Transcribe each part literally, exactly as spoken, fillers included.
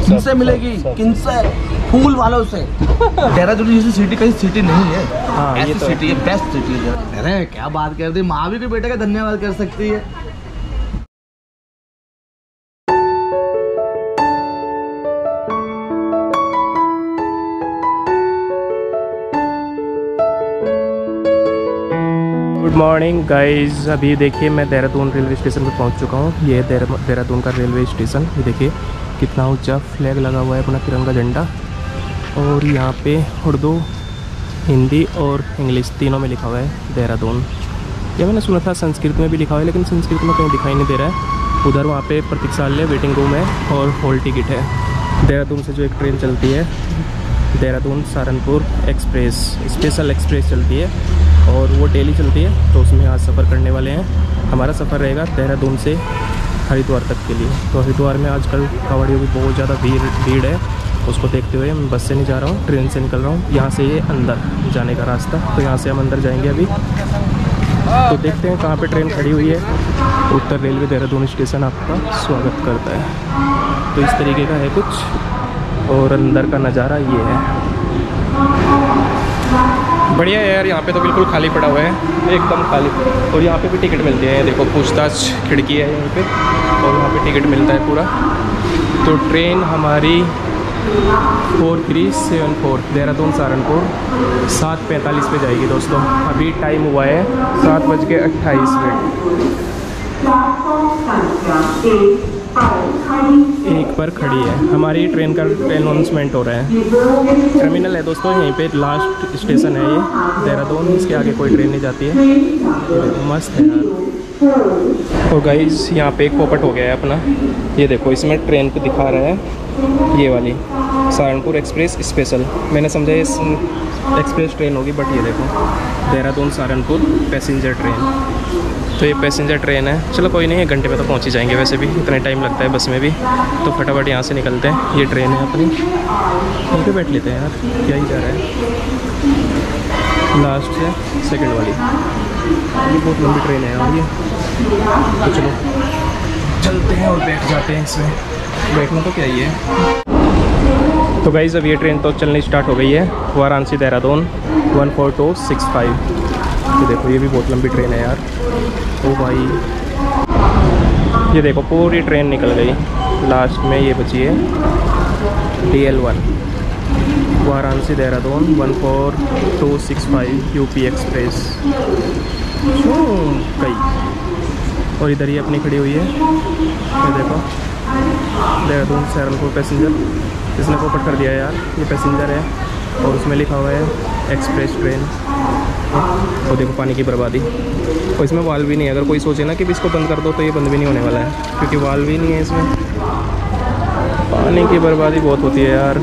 किनसे मिलेगी, किनसे, फूल वालों से। देहरादून जैसी सिटी कहीं सिटी नहीं है। हाँ, ऐसी तो सिटी है, बेस्ट सिटी है। अरे क्या बात कर दी, माँ भी कोई बेटे का धन्यवाद कर सकती है। Good morning guys. अभी देखिए मैं देहरादून रेलवे स्टेशन पर पहुंच चुका हूं। ये देहरादून का रेलवे स्टेशन, ये देखिए कितना ऊंचा फ्लैग लगा हुआ है, अपना तिरंगा झंडा। और यहाँ पे उर्दू, हिंदी और इंग्लिश तीनों में लिखा हुआ है देहरादून। ये मैंने सुना था संस्कृत में भी लिखा हुआ है, लेकिन संस्कृत में कहीं दिखाई नहीं दे रहा है। उधर वहाँ पे प्रतीक्षालय, वेटिंग रूम है और हॉल टिकट है। देहरादून से जो एक ट्रेन चलती है, Dehradun Saharanpur express, special express चलती है और वो डेली चलती है। तो उसमें आज सफ़र करने वाले हैं। हमारा सफ़र रहेगा देहरादून से हरिद्वार तक के लिए। तो हरिद्वार में आजकल कांवड़ियों की बहुत ज़्यादा भीड़ भीड़ है। उसको देखते हुए मैं बस से नहीं जा रहा हूँ, ट्रेन से निकल रहा हूँ। यहाँ से ये अंदर जाने का रास्ता, तो यहाँ से हम अंदर जाएंगे अभी। तो देखते हैं कहाँ पे ट्रेन खड़ी हुई है। उत्तर रेलवे देहरादून स्टेशन आपका स्वागत करता है। तो इस तरीके का है कुछ, और अंदर का नज़ारा ये है। बढ़िया है यार, यहाँ पे तो बिल्कुल खाली पड़ा हुआ है, एकदम खाली। और यहाँ पे भी टिकट मिलती है, देखो पूछताछ खिड़की है यहाँ पे, और यहाँ पे टिकट मिलता है पूरा। तो ट्रेन हमारी four three seven four Dehradun Saharanpur सात पैंतालीस पे जाएगी दोस्तों। अभी टाइम हुआ है सात बज के अट्ठाईस मिनट। एक पर खड़ी है हमारी ट्रेन का अनाउंसमेंट हो रहा है। टर्मिनल है दोस्तों, यहीं पे लास्ट स्टेशन है ये देहरादून। इसके आगे कोई ट्रेन नहीं जाती है। मस्त है यार। और गाइस यहाँ पे एक पोपट हो गया है अपना, ये देखो इसमें ट्रेन पे दिखा रहा है ये वाली सहारनपुर एक्सप्रेस स्पेशल। मैंने समझा ये एक्सप्रेस ट्रेन होगी, बट ये देखो देहरादून सहारनपुर पैसेंजर ट्रेन। तो ये पैसेंजर ट्रेन है। चलो कोई नहीं, एक घंटे में तो पहुंच ही जाएंगे। वैसे भी इतना टाइम लगता है बस में भी, तो फटाफट यहाँ से निकलते हैं। ये ट्रेन है अपनी, यहीं पे बैठ लेते हैं यार, क्या ही जा रहा है। लास्ट है सेकंड वाली, ये बहुत लंबी ट्रेन है यार ये। तो चलो चलते हैं और बैठ जाते हैं इसमें। बैठना तो क्या ही है। तो गाइस अब ये ट्रेन तो चलनी स्टार्ट हो गई है। Varanasi Dehradun one four two six five. ये देखो ये भी बहुत लंबी ट्रेन है यार। ओ भाई ये देखो पूरी ट्रेन निकल गई, लास्ट में ये बची है D L one Varanasi Dehradun one four two six five UP express गई। और इधर ही अपनी खड़ी हुई है, ये देखो देहरादून सहारनपुर पैसेंजर। इसने पोपट कर दिया यार, ये पैसेंजर है और उसमें लिखा हुआ है एक्सप्रेस ट्रेन। और देखो पानी की बर्बादी, और इसमें वाल्व भी नहीं है। अगर कोई सोचे ना कि इसको बंद कर दो, तो ये बंद भी नहीं होने वाला है, क्योंकि वाल्व ही नहीं है इसमें। पानी की बर्बादी बहुत होती है यार।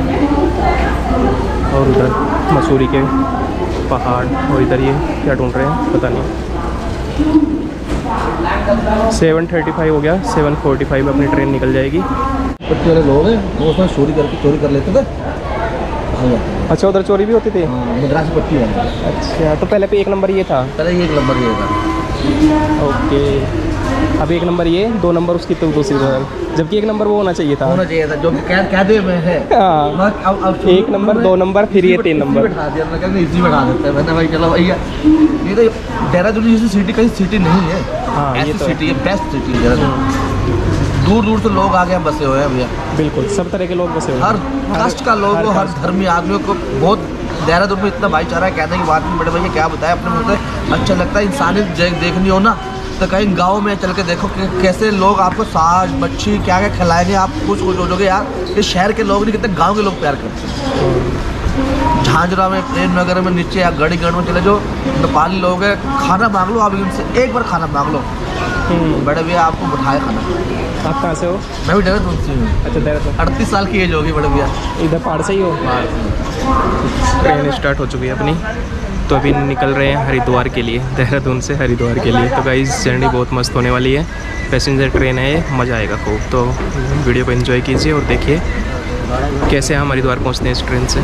और उधर मसूरी के पहाड़, और इधर ये क्या ढूंढ रहे हैं पता नहीं। सेवन थर्टी फाइव हो गया, सेवन फोर्टी फाइव अपनी ट्रेन निकल जाएगी। पट्टी वाले लोग हैं वो उसमें चोरी करके चोरी कर लेते थे। अच्छा उधर चोरी भी होती थी? मद्रासी पट्टी वाला। अच्छा तो पहले पे एक नंबर ये था? पहले ये एक नंबर ये था। ओके, अभी एक नंबर ये, दो नंबर उसकी तो दूसरी जगह, जबकि एक नंबर वो होना चाहिए था। होना चाहिए था जो कैदे में है। हाँ, अब अब एक नंबर, दो नंबर, फिर ये तीन नंबर बैठा दिया। मैं कहते इसी बैठा देते हैं। मैंने भाई चलो भैया, ये तो देहरादून जैसी सिटी कहीं सिटी नहीं है। हाँ, ऐसी ये तो सिटी है, बेस्ट सिटी है देहरादून। दूर दूर से लोग आ गए बसे हुए हैं भैया। बिल्कुल सब तरह के लोग बसे हुए हैं, हर कास्ट का लोग, हर धर्मी आदमियों को बहुत देहरादून में इतना भाईचारा है। कहने की बात नहीं, बड़े भैया क्या बताया अपने मुँह से। अच्छा लगता है इंसानियत देखनी हो ना, तो कहीं गांव में चल के देखो कि कैसे लोग आपको साग मच्छी क्या क्या खिलाएंगे, आप खुश खुश हो जाओगे यार। ये शहर के लोग नहीं, कितने गाँव के लोग प्यार करते हैं। झांझरा में, प्रेम नगर में, नीचे या गढ़ीगढ़ में चले जो नेपाली लोग हैं, खाना मांग लो आप इनसे, एक बार खाना मांग लो, बड़े भैया आपको बिठाए खाना। आप कहाँ से हो? मैं भी देहरादून से हूँ। अच्छा देहरादून। अड़तीस साल की एज होगी बड़े भैया। इधर पहाड़ से ही हो? ट्रेन स्टार्ट हो चुकी है अपनी, तो अभी निकल रहे हैं हरिद्वार के लिए, देहरादून से हरिद्वार के लिए। तो गाइस जर्नी बहुत मस्त होने वाली है, पैसेंजर ट्रेन है ये, मज़ा आएगा खूब। तो वीडियो को एंजॉय कीजिए और देखिए कैसे हम हरिद्वार पहुँचते हैं इस ट्रेन से।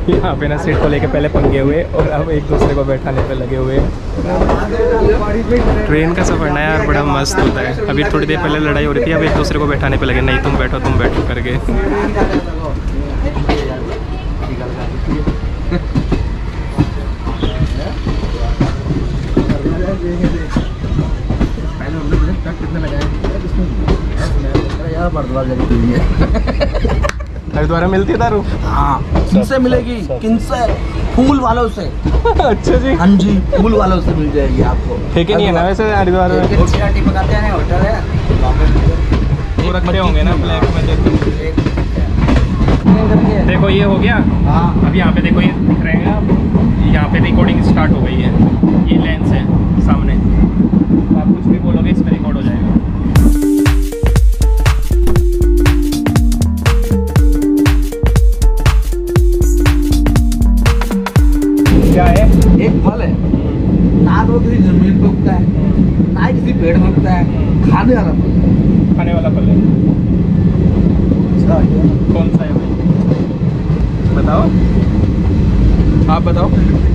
यहाँ पे ना सीट को लेके पहले पंगे हुए और अब एक दूसरे को बैठाने पे लगे हुए हैं। ट्रेन का सफ़र ना यार बड़ा मस्त होता है। अभी थोड़ी देर पहले लड़ाई हो रही थी, अब एक दूसरे को बैठाने पे लगे, नहीं तुम बैठो तुम बैठो करके। हरिद्वार मिलती है दारू? हाँ, किनसे मिलेगी? किनसे? फूल वालों से। अच्छा जी। हाँ जी, फूल वालों से मिल जाएगी आपको। ठेके नहीं है ना वैसे हरिद्वार में? पकाते हैं, होटल है, वो रखते होंगे ना ब्लैक में। देखो देखो ये हो गया। हाँ, अब यहाँ पे देखो ये दिख रहे हैं आप, यहाँ पे रिकॉर्डिंग स्टार्ट हो गई है। ये लेंस है सामने, आप कुछ भी बोलोगे इसमें रिकॉर्ड हो जाएगा। क्या है? एक फल है, ना तो किसी जमीन पे उगता है, ना ही किसी पेड़ में उगता है, खाने वाला फल है। खाने वाला फल है। कौन सा है भाई? बताओ, आप बताओ।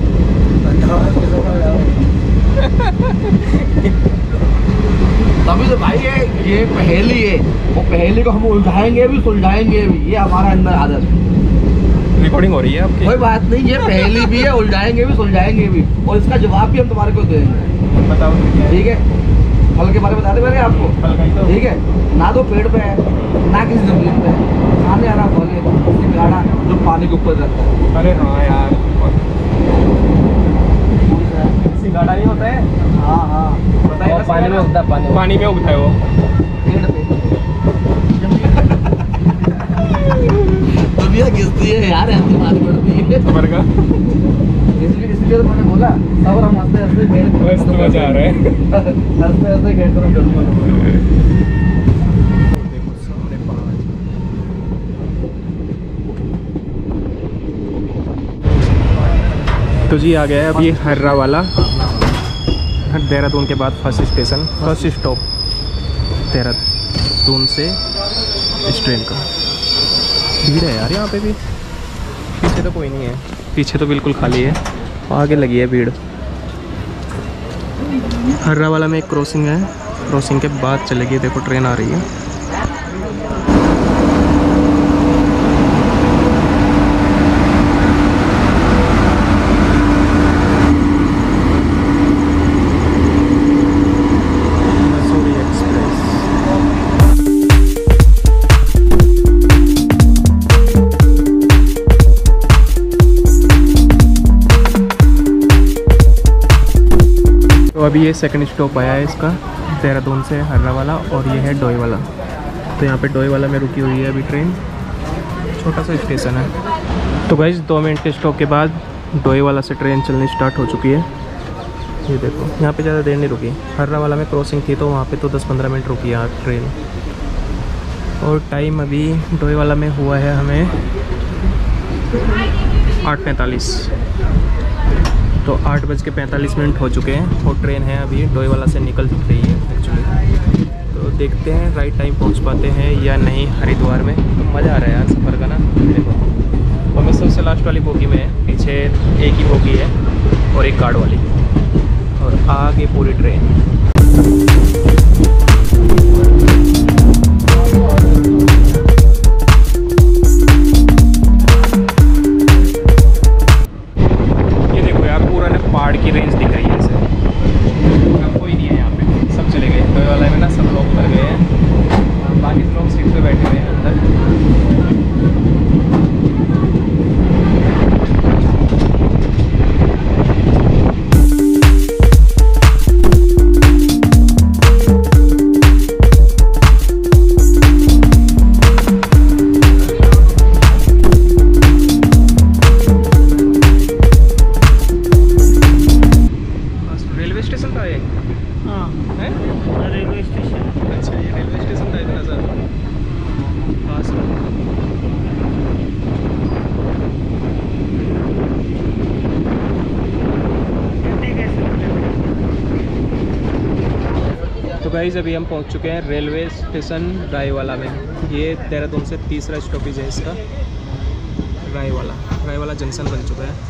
तभी तो भाई ये ये पहेली है, वो पहेली को हम उलझाएंगे भी सुलझाएंगे भी, ये हमारा अंदर आदत है। रिकॉर्डिंग हो रही है आपकी? कोई बात नहीं, ये पहेली भी है, उलझाएंगे भी सुलझाएंगे भी, और इसका जवाब भी हम तुम्हारे को देंगे। बताओ ठीक है, फल के बारे में बता दे मैंने आपको। फल का ही तो। ठीक है, ना तो पेड़ पे है, ना किसी जमीन पे है, खाने वाला फल है, सिंघाड़ा जो पानी के ऊपर रहता है। अरे हाँ यार, सिंघाड़ा नहीं होता है? हाँ हाँ, बताइए ना। पानी में उगता है, पानी पानी में उगता है वो। पेड़ पे। दुनिया घिसती है यार, ऐसी बात पड़ती है। सबर का इसलिए इसलिए तो मैंने बोला सब हम हंसते हंसते खेल मस्त मजा आ रहा है। हंसते हंसते खेल कर देखो सामने पहाड़। तो जी आ गया है अब ये हर्रा वाला, देहरादून के बाद first station, first stop Dehradun से इस ट्रेन का। भीड़ है यार यहाँ पे भी, पीछे तो कोई नहीं है, पीछे तो बिल्कुल खाली है, आगे लगी है भीड़। हर्रा वाला में एक क्रॉसिंग है, क्रॉसिंग के बाद चलेगी, देखो ट्रेन आ रही है। तो अभी ये सेकंड स्टॉप आया है इसका, देहरादून से हर्रा वाला, और ये है डोई वाला। तो यहाँ पे डोई वाला में रुकी हुई है अभी ट्रेन, छोटा सा स्टेशन है। तो गाइस दो मिनट के स्टॉप के बाद डोई वाला से ट्रेन चलनी स्टार्ट हो चुकी है। ये देखो यहाँ पे ज़्यादा देर नहीं रुकी, हर्रा वाला में क्रॉसिंग थी तो वहाँ पे तो दस पंद्रह मिनट रुकी है ट्रेन। और टाइम अभी डोई वाला में हुआ है हमें आठ पैंतालीस, तो आठ बज के पैंतालीस मिनट हो चुके हैं और ट्रेन है अभी डोई वाला से निकल रही है एक्चुअली। तो देखते हैं राइट टाइम पहुंच पाते हैं या नहीं हरिद्वार में। तो मज़ा आ रहा है यार सफ़र का ना। देखो और मैं सबसे लास्ट वाली बोगी में है, पीछे एक ही बोगी है और एक गार्ड वाली, और आगे पूरी ट्रेन। पहाड़ की रेंज दिख रही है ऐसे, अब कोई नहीं है यहाँ पे, सब चले गए डोई वाला में ना, सब लोग उतर गए हैं, बाकी लोग सीट पे बैठे हुए हैं अंदर। तो गाइस अभी हम पहुंच चुके हैं रेलवे स्टेशन राय वाला में। ये देहरादून से तीसरा स्टॉपेज है इसका, राय वाला। ड्राई वाला जंक्शन बन चुका है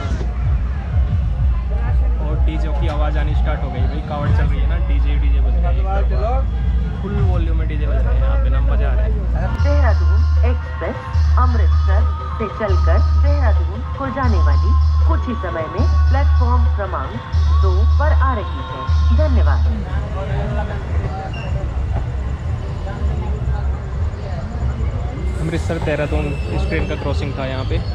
और डीजे की आवाज़ आनी स्टार्ट हो गई भाई। कावड़ चल रही है ना, डीजे डीजे बज रहा है, फुल वॉल्यूम में डीजे बज रहे हैं यहाँ पे ना, मज़ा आ रहा है। देहरादून एक्सप्रेस अमृतसर से चलकर देहरादून को जाने वाली कुछ ही समय में प्लेटफॉर्म क्रमांक दो पर आ रही है। धन्यवाद। अमृतसर देहरादून इस ट्रेन का क्रॉसिंग था यहाँ पे।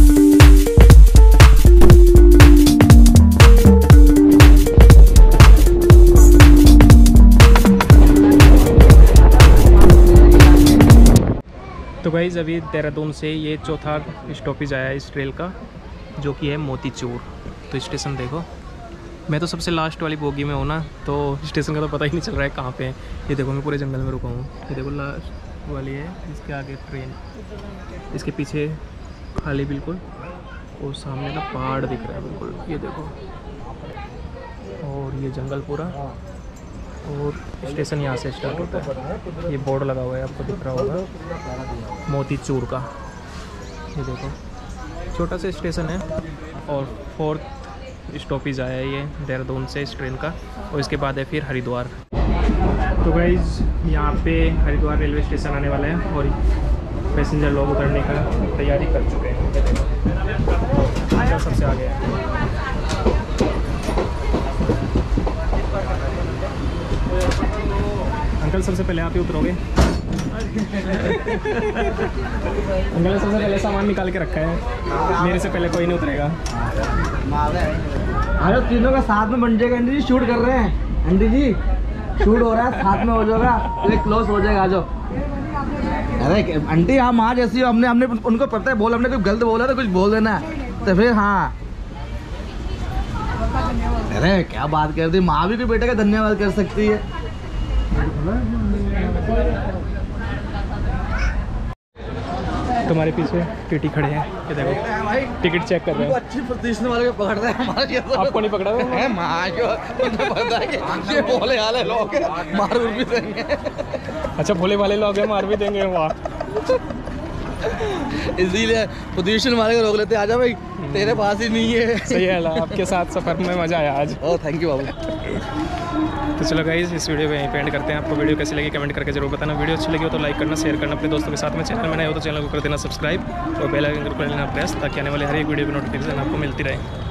तो गाइस अभी देहरादून से ये चौथा स्टॉपेज आया है इस ट्रेन का, जो कि है मोतीचूर। तो स्टेशन देखो, मैं तो सबसे लास्ट वाली बोगी में हूँ ना, तो स्टेशन का तो पता ही नहीं चल रहा है कहाँ पे है। ये देखो मैं पूरे जंगल में रुका हूँ, ये देखो लास्ट वाली है, इसके आगे ट्रेन, इसके पीछे खाली बिल्कुल, और सामने ना पहाड़ दिख रहा है बिल्कुल, ये देखो, और ये जंगल पूरा, और स्टेशन यहाँ से स्टार्ट होता है। ये बोर्ड लगा हुआ है, आपको दिख रहा होगा, मोतीचूर का। ये देखो छोटा सा स्टेशन है और फोर्थ स्टॉपेज आया है ये देहरादून से इस ट्रेन का, और इसके बाद है फिर हरिद्वार। तो गाइस यहाँ पे हरिद्वार रेलवे स्टेशन आने वाला है और पैसेंजर लोग उतरने का तैयारी कर चुके हैं। अच्छा सबसे आगे है। अंकल सबसे पहले आप ही उतरोगे। अंकल सबसे पहले सामान निकाल के रखा है, मेरे से पहले कोई नहीं उतरेगा। अरे तीनों का साथ में बन जाएगा। आंटी जी शूट कर रहे हैं, आंटी जी शूट हो रहा है, साथ में हो जाएगा, एक क्लोज हो जाएगा। आ जाओ। अरे आंटी हम आज ऐसी हो, हमने हमने उनको पता है, बोल हमने कुछ गलत बोला तो कुछ बोल देना तो फिर हाँ। अरे क्या बात कर दी, माँ भी कोई बेटे का धन्यवाद कर सकती है। तुम्हारे पीछे टीटी खड़े हैं, ये देखो टिकट चेक कर रहे हैं। अच्छी प्रतिष्ठा वाले को पकड़ रहे हैं हमारे। आपको नहीं पकड़ा हुआ है माँ को पता है कि ये भोले वाले लोग मार भी देंगे। अच्छा भोले वाले लोग हैं, मार भी देंगे। वाह, इसीलिए पोजीशन वाले को रोक लेते। आजा भाई, तेरे पास ही नहीं है। सही है, आपके साथ सफ़र में मज़ा आया आज। ओह थैंक यू बाबू। तो चलो गाइस इस वीडियो को यहीं पे एंड करते हैं। आपको वीडियो कैसी लगी कमेंट करके जरूर बताना। वीडियो अच्छी लगी हो तो लाइक करना, शेयर करना अपने दोस्तों के साथ में। चैनल में नए हो तो चैनल को कर देना सब्सक्राइब और बेल आइकन को कर लेना प्रेस, ताकि आने वाले हर एक वीडियो की नोटिफिकेशन आपको मिलती रहे।